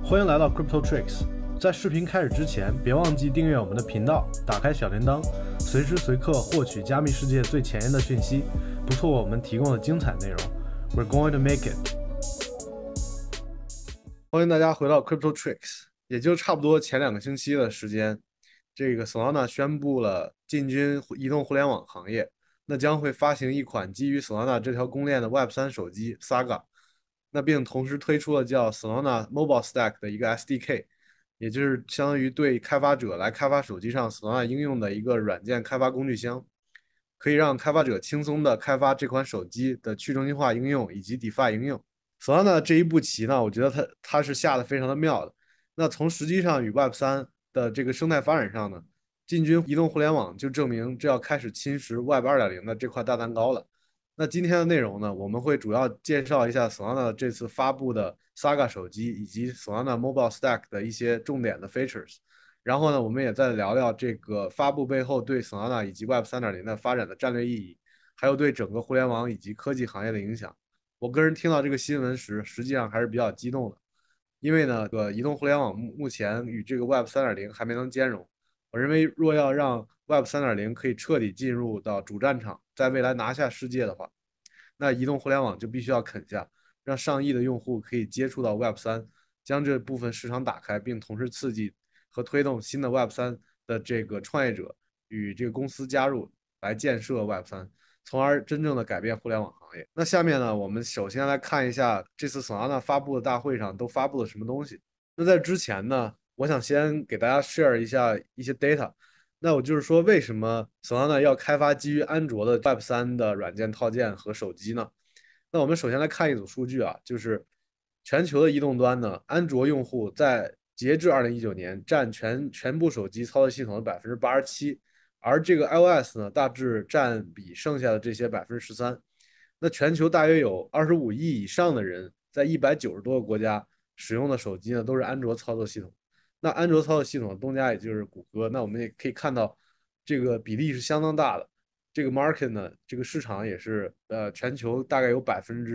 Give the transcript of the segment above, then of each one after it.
欢迎来到 Crypto Tricks。在视频开始之前，别忘记订阅我们的频道，打开小铃铛，随时随刻获取加密世界最前沿的讯息，不错过我们提供的精彩内容。We're going to make it。欢迎大家回到 Crypto Tricks。也就差不多前2个星期的时间，这个 Solana 宣布了进军移动互联网行业，那将会发行一款基于 Solana 这条公链的 Web3 手机 Saga。那并同时推出了叫 Solana Mobile Stack 的一个 SDK， 也就是相当于对开发者来开发手机上 Solana 应用的一个软件开发工具箱，可以让开发者轻松的开发这款手机的去中心化应用以及 DeFi 应用。Solana 这一步棋呢，我觉得它是下的非常的妙的。那从实际上与 Web3 的这个生态发展上呢，进军移动互联网就证明这要开始侵蚀 Web 2.0的这块大蛋糕了。那今天的内容呢，我们会主要介绍一下 Solana 这次发布的 Saga 手机以及 Solana Mobile Stack 的一些重点的 features。然后呢，我们也再聊聊这个发布背后对 Solana 以及 Web 3.0的发展的战略意义，还有对整个互联网以及科技行业的影响。我个人听到这个新闻时，实际上还是比较激动的，因为呢，移动互联网目前与这个 Web 3.0还没能兼容。我认为，若要让 Web 3.0可以彻底进入到主战场，在未来拿下世界的话，那移动互联网就必须要啃下，让上亿的用户可以接触到 Web 3，将这部分市场打开，并同时刺激和推动新的 Web 3的这个创业者与这个公司加入，来建设 Web 3，从而真正的改变互联网行业。那下面呢，我们首先来看一下这次 Solana 发布的大会上都发布了什么东西。那在之前呢，我想先给大家 share 一下一些 data。那我就是说，为什么 Solana 要开发基于安卓的 Web3 的软件套件和手机呢？那我们首先来看一组数据啊，就是全球的移动端呢，安卓用户在截至2019年占全部手机操作系统的87%，而这个 iOS 呢，大致占比剩下的这些13%。那全球大约有25亿以上的人，在190多个国家使用的手机呢，都是安卓操作系统。那安卓操作系统的东家也就是谷歌，那我们也可以看到，这个比例是相当大的。这个 market 呢，这个市场也是全球大概有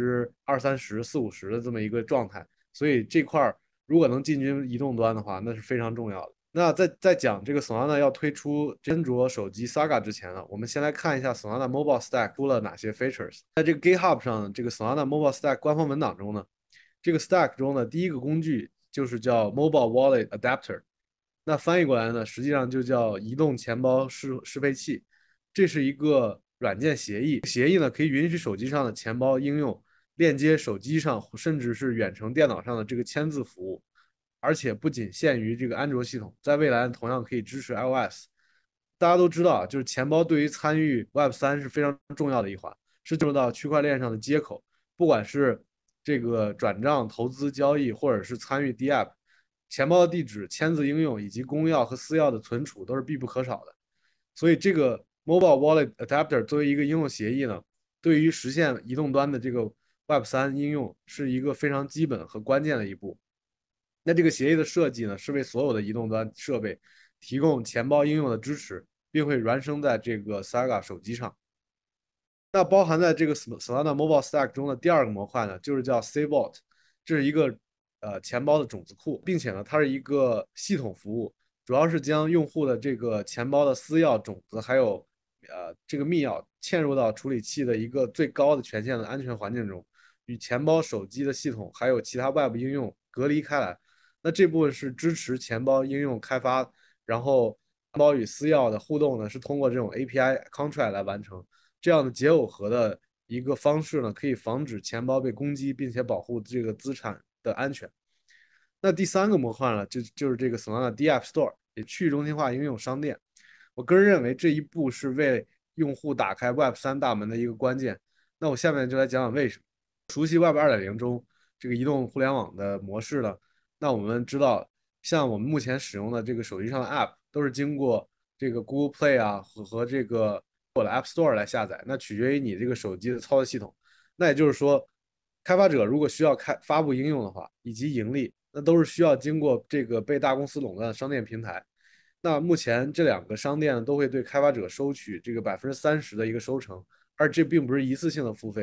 20%-30%、40%-50%的这么一个状态，所以这块如果能进军移动端的话，那是非常重要的。那在讲这个 Solana 要推出安卓手机 Saga 之前呢，我们先来看一下 Solana Mobile Stack 出了哪些 features。在这个 GitHub 上，这个 Solana Mobile Stack 官方文档中呢，这个 Stack 中的第一个工具就是叫 Mobile Wallet Adapter，那翻译过来呢，实际上就叫移动钱包适配器。这是一个软件协议，协议呢可以允许手机上的钱包应用链接手机上甚至是远程电脑上的这个签字服务，而且不仅限于这个安卓系统，在未来同样可以支持 iOS。大家都知道啊，就是钱包对于参与 Web3是非常重要的一环，是进入到区块链上的接口，不管是这个转账、投资、交易，或者是参与 DApp，钱包的地址、签字应用以及公钥和私钥的存储都是必不可少的。所以这个 Mobile Wallet Adapter 作为一个应用协议呢，对于实现移动端的这个 Web3应用是一个非常基本和关键的一步。那这个协议的设计呢，是为所有的移动端设备提供钱包应用的支持，并会原生在这个 Saga 手机上。那包含在这个 Solana Mobile Stack 中的第二个模块呢，就是叫 C Vault，这是一个钱包的种子库，并且呢，它是一个系统服务，主要是将用户的这个钱包的私钥、种子还有这个密钥嵌入到处理器的一个最高的权限的安全环境中，与钱包、手机的系统还有其他外部应用隔离开来。那这部分是支持钱包应用开发，然后钱包与私钥的互动呢，是通过这种 API contract 来完成。这样的解耦合的一个方式呢，可以防止钱包被攻击，并且保护这个资产的安全。那第三个模块呢，就是这个 Solana DApp Store， 也去中心化应用商店。我个人认为这一步是为用户打开 Web3大门的一个关键。那我下面就来讲讲为什么。熟悉 Web 2.0中这个移动互联网的模式呢，那我们知道，像我们目前使用的这个手机上的 App，都是经过这个 Google Play 啊和这个我的 App Store 来下载，那取决于你这个手机的操作系统。那也就是说，开发者如果需要发布应用的话，以及盈利，那都是需要经过这个被大公司垄断的商店平台。那目前这2个商店都会对开发者收取这个30%的一个收成，而这并不是一次性的付费，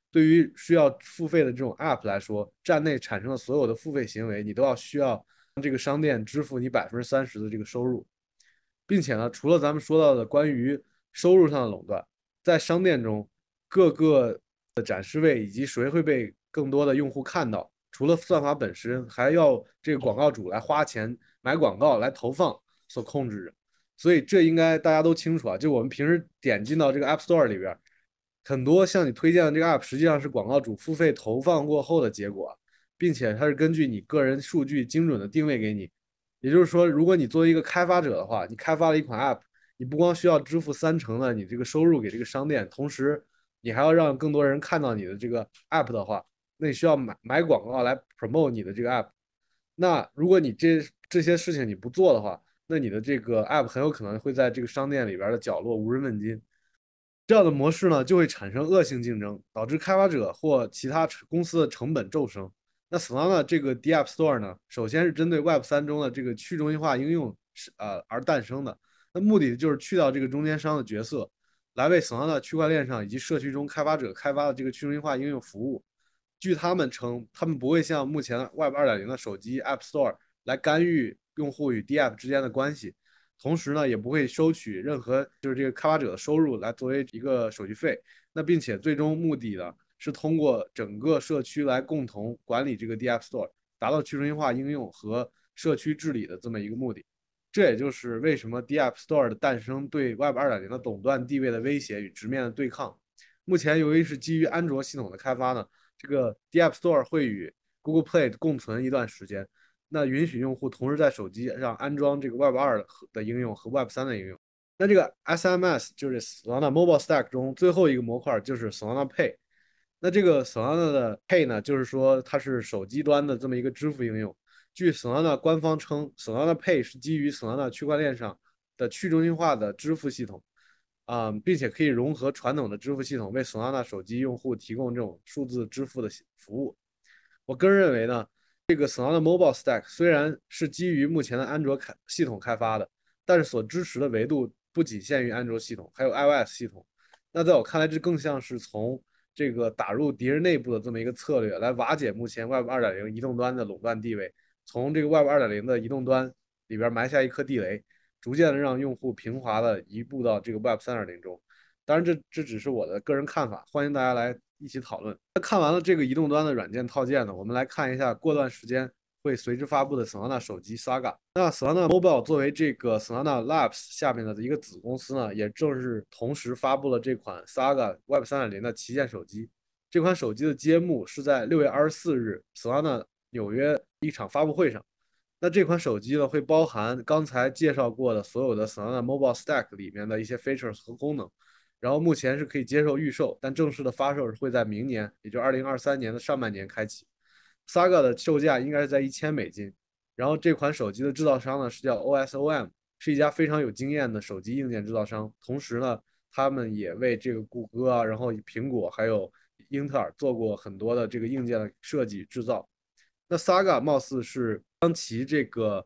对于需要付费的这种 App 来说，站内产生的所有的付费行为，你都需要这个商店支付你30%的这个收入，并且呢，除了咱们说到的关于收入上的垄断，在商店中各个的展示位以及谁会被更多的用户看到，除了算法本身，还要这个广告主来花钱买广告来投放所控制着。所以这应该大家都清楚啊，就我们平时点进到这个 App Store 里边，很多向你推荐的这个 App 实际上是广告主付费投放过后的结果，并且它是根据你个人数据精准的定位给你。也就是说，如果你作为一个开发者的话，你开发了一款 App，你不光需要支付30%的你这个收入给这个商店，同时你还要让更多人看到你的这个 App 的话，那你需要买广告来 promote 你的这个 App。那如果你这些事情你不做的话，那你的这个 App 很有可能会在这个商店里边的角落无人问津。这样的模式呢，就会产生恶性竞争，导致开发者或其他公司的成本骤升。那 Solana 这个 D App Store 呢，首先是针对 Web3中的这个去中心化应用而诞生的。那目的就是去掉这个中间商的角色，来为 Solana 区块链上以及社区中开发者开发的这个去中心化应用服务。据他们称，他们不会像目前 Web 2.0的手机 App Store 来干预用户与 D App 之间的关系，同时呢，也不会收取任何就是这个开发者的收入来作为一个手续费。那并且最终目的呢，是通过整个社区来共同管理这个 D App Store，达到去中心化应用和社区治理的这么一个目的。这也就是为什么 D App Store 的诞生对 Web 2.0的垄断地位的威胁与直面的对抗。目前由于是基于安卓系统的开发呢，这个 D App Store 会与 Google Play 共存一段时间，那允许用户同时在手机上安装这个 Web 2的应用和 Web3的应用。那这个 SMS 就是 Solana Mobile Stack 中最后一个模块就是 Solana Pay。那这个 Solana 的 Pay 呢，就是说它是手机端的这么一个支付应用。据 Solana 官方称，Solana Pay 是基于 Solana 区块链上的去中心化的支付系统，并且可以融合传统的支付系统，为 Solana 手机用户提供这种数字支付的服务。我个人认为呢，这个 Solana Mobile Stack 虽然是基于目前的安卓系统开发的，但是所支持的维度不仅限于安卓系统，还有 iOS 系统。那在我看来，这更像是从这个打入敌人内部的这么一个策略，来瓦解目前 Web 2.0移动端的垄断地位，从这个 Web 2.0的移动端里边埋下一颗地雷，逐渐的让用户平滑的移步到这个 Web 3.0中。当然这只是我的个人看法，欢迎大家来一起讨论。那看完了这个移动端的软件套件呢，我们来看一下过段时间会随之发布的 Solana 手机 Saga。那 Solana Mobile 作为这个 Solana Labs 下面的一个子公司呢，也正是同时发布了这款 Saga Web 3.0的旗舰手机。这款手机的揭幕是在6月24日 Solana 纽约一场发布会上。那这款手机呢，会包含刚才介绍过的所有的 Solana Mobile Stack 里面的一些 features 和功能。然后目前是可以接受预售，但正式的发售会在明年，也就2023年的上半年开启。Saga 的售价应该是在$1000。然后这款手机的制造商呢是叫 OSOM，是一家非常有经验的手机硬件制造商。同时呢，他们也为这个谷歌啊，然后苹果还有英特尔做过很多的这个硬件的设计制造。那 Saga 貌似是将其这个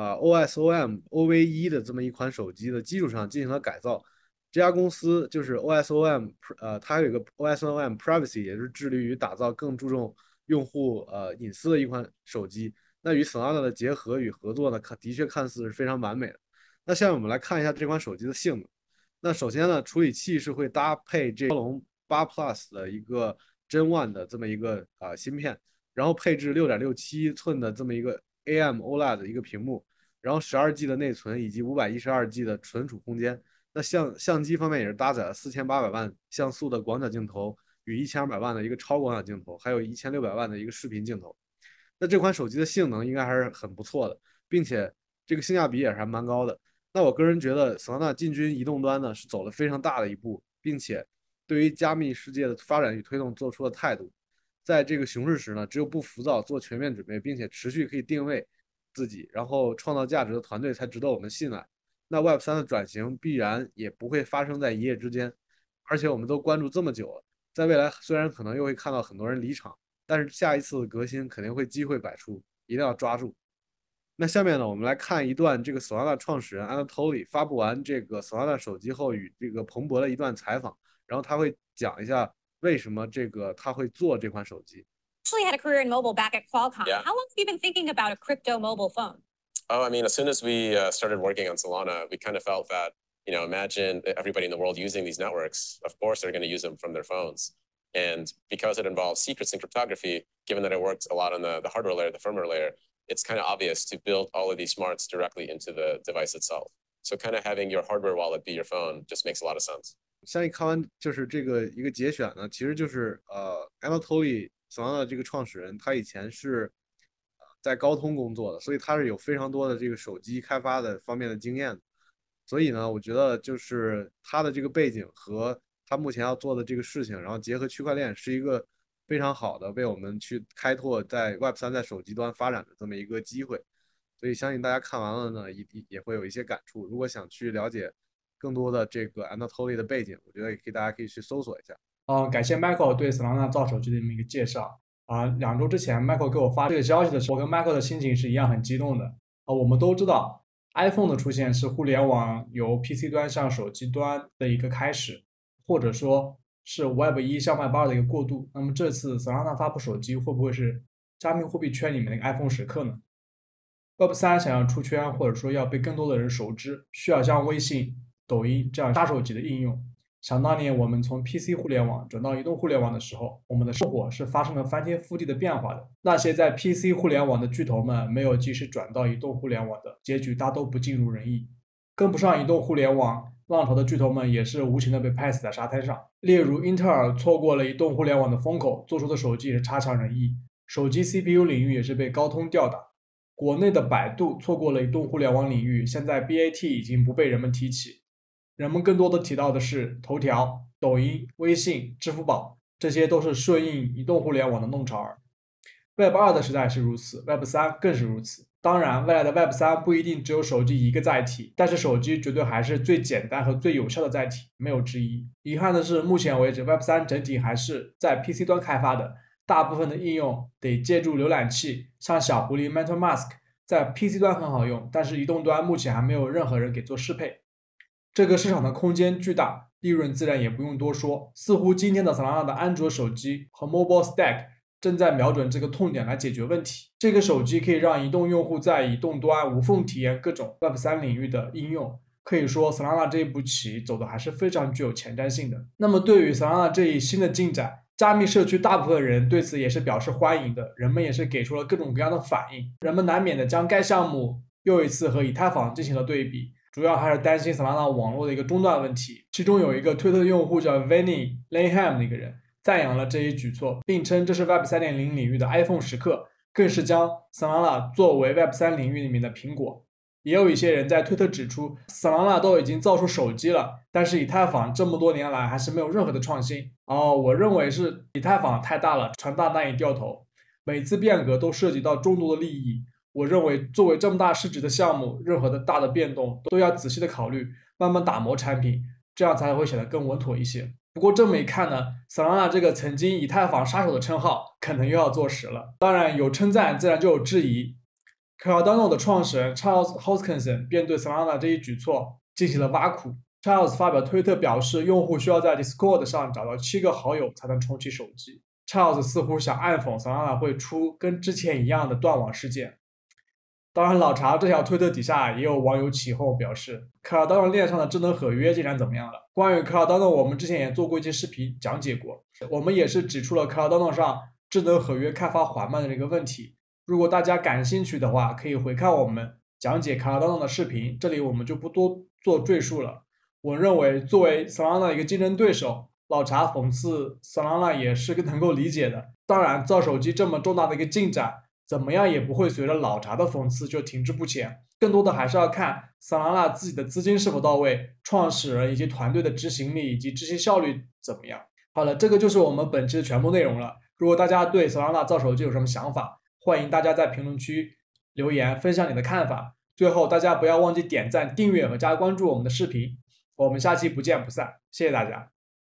OSOM OV1的这么一款手机的基础上进行了改造。这家公司就是 OSOM，它有一个 OSOM Privacy，也是致力于打造更注重用户隐私的一款手机。那与 Solana 的结合与合作呢，的确看似是非常完美的。那下面我们来看一下这款手机的性能。那首先呢，处理器是会搭配这骁龙8 Plus 的一个 Gen 1的这么一个芯片，然后配置6.67寸的这么一个 AMOLED 的一个屏幕，然后12G 的内存以及512G 的存储空间。那相机方面也是搭载了4800万像素的广角镜头与1200万的一个超广角镜头，还有1600万的一个视频镜头。那这款手机的性能应该还是很不错的，并且这个性价比也是还蛮高的。那我个人觉得，Solana 进军移动端呢是走了非常大的一步，并且对于加密世界的发展与推动做出了态度。在这个熊市时呢，只有不浮躁、做全面准备，并且持续可以定位自己，然后创造价值的团队才值得我们信赖。那 Web3的转型必然也不会发生在一夜之间，而且我们都关注这么久了，在未来虽然可能又会看到很多人离场，但是下一次的革新肯定会机会百出，一定要抓住。那下面呢，我们来看一段这个 Solana 创始人 Anatoly 发布完这个 Solana 手机后与这个彭博的一段采访，然后他会讲一下为什么这个他会做这款手机。 Actually had a career in mobile back at Qualcomm. Yeah. How long have you been thinking about a crypto mobile phone? Oh, I mean, as soon as we started working on Solana, we kind of felt that, imagine everybody in the world using these networks. Of course, they're going to use them from their phones. And because it involves secrets and cryptography, given that it works a lot on the hardware layer, the firmware layer, it's kind of obvious to build all of these smarts directly into the device itself. So kind of having your hardware wallet be your phone just makes a lot of sense. 相信看完就是这个一个节选呢，其实就是Anatoly Solana 这个创始人，他以前是在高通工作的，所以他是有非常多的这个手机开发的方面的经验的。所以呢，我觉得就是他的这个背景和他目前要做的这个事情，然后结合区块链，是一个非常好的为我们去开拓在 Web3在手机端发展的这么一个机会。所以相信大家看完了呢，也会有一些感触。如果想去了解更多的这个 Anatoly 的背景，我觉得大家可以去搜索一下。 感谢 Michael 对 Solana 造手机的这么一个介绍2周之前 Michael 给我发这个消息的时候，我跟 Michael 的心情是一样很激动的我们都知道 iPhone 的出现是互联网由 PC 端向手机端的一个开始，或者说是 Web1 向 Web2 的一个过渡。那么这次 Solana 发布手机会不会是加密货币圈里面的一个 iPhone 时刻呢？ Web3 想要出圈，或者说要被更多的人熟知，需要像微信、抖音这样杀手级的应用。想当年我们从 PC 互联网转到移动互联网的时候，我们的生活是发生了翻天覆地的变化的。那些在 PC 互联网的巨头们没有及时转到移动互联网的，结局大都不尽如人意。跟不上移动互联网浪潮的巨头们也是无情的被拍死在沙滩上。例如英特尔错过了移动互联网的风口，做出的手机也是差强人意。手机 CPU 领域也是被高通吊打。国内的百度错过了移动互联网领域，现在 BAT 已经不被人们提起，人们更多的提到的是头条、抖音、微信、支付宝，这些都是顺应移动互联网的弄潮儿。Web2 的时代是如此， Web3 更是如此。当然，未来的 Web3 不一定只有手机一个载体，但是手机绝对还是最简单和最有效的载体，没有之一。遗憾的是，目前为止 Web3 整体还是在 PC 端开发的，大部分的应用得借助浏览器，像小狐狸 MetaMask 在 PC 端很好用，但是移动端目前还没有任何人给做适配。这个市场的空间巨大，利润自然也不用多说。似乎今天的 Solana 的安卓手机和 Mobile Stack 正在瞄准这个痛点来解决问题。这个手机可以让移动用户在移动端无缝体验各种 Web3 领域的应用。可以说 Solana 这一步棋走的还是非常具有前瞻性的。那么对于 Solana 这一新的进展，加密社区大部分人对此也是表示欢迎的，人们也是给出了各种各样的反应。人们难免的将该项目又一次和以太坊进行了对比，主要还是担心 Solana 网络的一个中断问题。其中有一个推特用户叫 Vinny Lanham 的一个人赞扬了这一举措，并称这是 Web 3.0 领域的 iPhone 时刻，更是将 Solana 作为 Web 3领域里面的苹果。也有一些人在推特指出 Solana 都已经造出手机了，但是以太坊这么多年来还是没有任何的创新。我认为是以太坊太大了，船大难以掉头，每次变革都涉及到众多的利益。我认为作为这么大市值的项目，任何的大的变动都要仔细的考虑，慢慢打磨产品，这样才会显得更稳妥一些。不过这么一看呢 Solana 这个曾经以太坊杀手的称号可能又要坐实了。当然有称赞自然就有质疑。Cardano 的创始人 Charles Hoskinson 便对 Solana 这一举措进行了挖苦。Charles 发表推特表示，用户需要在 Discord 上找到7个好友才能重启手机。Charles 似乎想暗讽 Solana 会出跟之前一样的断网事件。当然，老查这条推特底下也有网友起哄表示 ，Cardano 链上的智能合约竟然怎么样了？关于 Cardano， 我们之前也做过一些视频讲解过，我们也是指出了 Cardano 上智能合约开发缓慢的这个问题。如果大家感兴趣的话，可以回看我们讲解 Cardano 的视频，这里我们就不多做赘述了。我认为作为 Solana 的一个竞争对手，老查讽刺 Solana 也是能够理解的。当然，造手机这么重大的一个进展，怎么样也不会随着老查的讽刺就停滞不前，更多的还是要看 Solana 自己的资金是否到位，创始人以及团队的执行力以及执行效率怎么样。好了，这个就是我们本期的全部内容了。如果大家对 Solana 造手机有什么想法，欢迎大家在评论区留言分享你的看法。最后大家不要忘记点赞、订阅和加关注我们的视频。我们下期不见不散，谢谢大家。